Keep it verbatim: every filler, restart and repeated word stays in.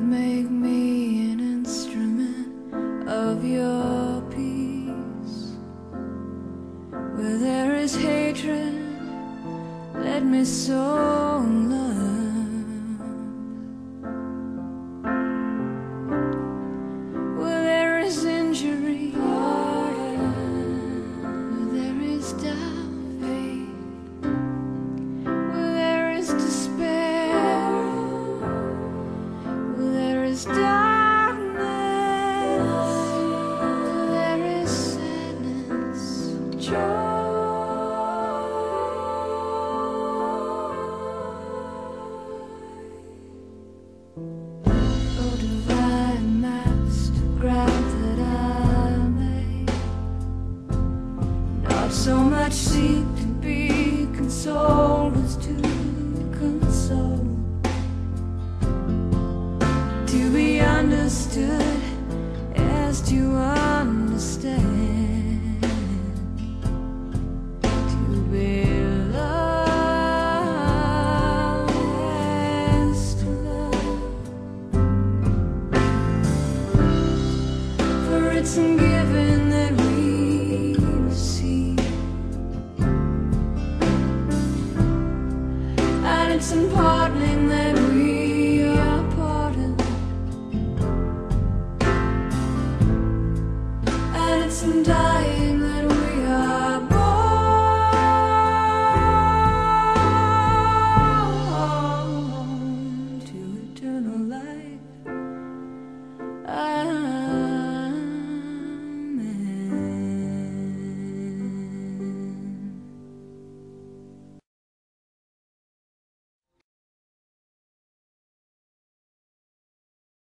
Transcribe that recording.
make me an instrument of your peace. Where there is hatred, let me sow love. Where there is injury, where there is doubt, where there is despair, where there is darkness, where there is sadness, joy. So much seek to be consoled as to console, to be understood as to understand, to be loved as to love. For it's in giving that we receive, it's in pardoning that